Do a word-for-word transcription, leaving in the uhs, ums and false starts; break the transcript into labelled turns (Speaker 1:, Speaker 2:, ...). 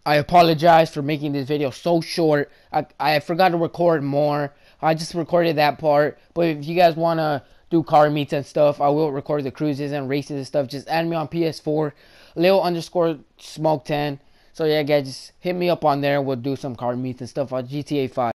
Speaker 1: I apologize for making this video so short. I, I forgot to record more. I just recorded that part. But if you guys want to do car meets and stuff, I will record the cruises and races and stuff. Just add me on P S four, Lil underscore Smoke ten. So yeah, guys, just hit me up on there. We'll do some car meets and stuff on G T A five.